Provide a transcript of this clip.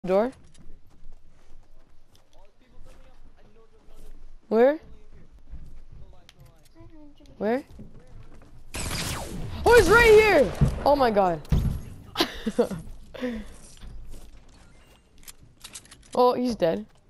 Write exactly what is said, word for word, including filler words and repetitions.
Door? Where? Where? Oh, he's right here! Oh my god. Oh, he's dead.